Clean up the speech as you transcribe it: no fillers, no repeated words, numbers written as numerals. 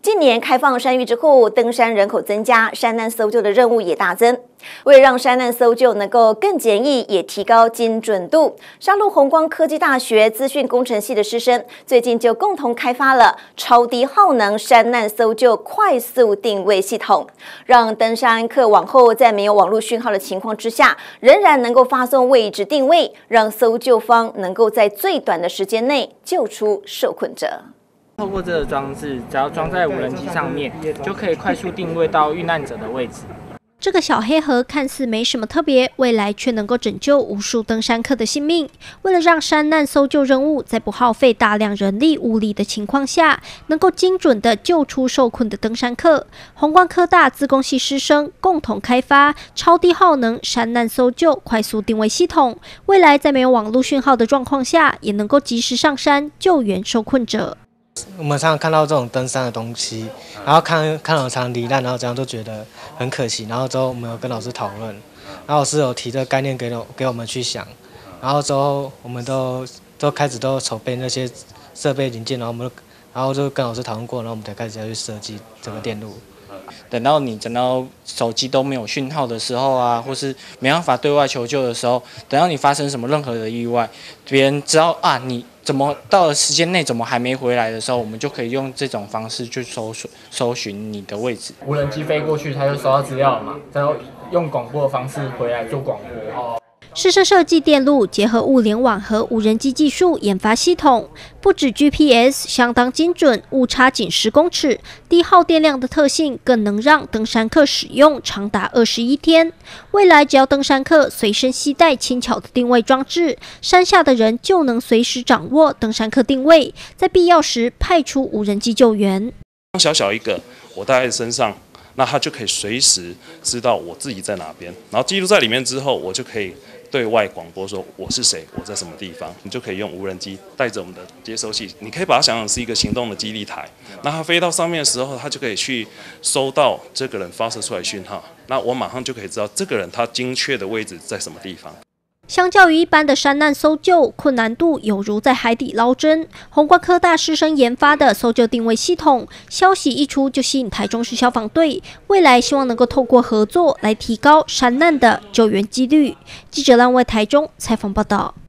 近年开放山域之后，登山人口增加，山难搜救的任务也大增。为了让山难搜救能够更简易，也提高精准度，沙鹿弘光科技大学资讯工程系的师生最近就共同开发了超低耗能山难搜救快速定位系统，让登山客往后在没有网络讯号的情况之下，仍然能够发送位置定位，让搜救方能够在最短的时间内救出受困者。 透过这个装置，只要装在无人机上面，就可以快速定位到遇难者的位置。 这个小黑盒看似没什么特别，未来却能够拯救无数登山客的性命。为了让山难搜救任务在不耗费大量人力物力的情况下，能够精准地救出受困的登山客，弘光科大资工系师生共同开发超低耗能山难搜救快速定位系统，未来在没有网络讯号的状况下，也能够及时上山救援受困者。 我们常常看到这种登山的东西，然后看到常罹难，然后这样都觉得很可惜。然后之后我们有跟老师讨论，然后老师有提这个概念给我们去想，然后之后我们都开始都筹备那些设备零件，然后就跟老师讨论过，然后我们才开始要去设计整个电路。 等到手机都没有讯号的时候啊，或是没办法对外求救的时候，等到你发生什么任何的意外，别人知道啊你怎么到了时间内怎么还没回来的时候，我们就可以用这种方式去搜寻你的位置。无人机飞过去，它就收到资料了嘛，然后用广播的方式回来做广播。 师生设计电路结合物联网和无人机技术研发系统，不止 GPS 相当精准，误差仅10公尺，低耗电量的特性更能让登山客使用长达21天。未来只要登山客随身携带轻巧的定位装置，山下的人就能随时掌握登山客定位，在必要时派出无人机救援。 小小一个，我带在身上。那他就可以随时知道我自己在哪边，然后记录在里面之后，我就可以对外广播说我是谁，我在什么地方。你就可以用无人机带着我们的接收器，你可以把它想象是一个行动的基地台。那它飞到上面的时候，它就可以去收到这个人发射出来的讯号，那我马上就可以知道这个人他精确的位置在什么地方。 相较于一般的山难搜救，困难度有如在海底捞针。弘光科大师生研发的搜救定位系统，消息一出就吸引台中市消防队，未来希望能够透过合作来提高山难的救援几率。记者赖为台中采访报道。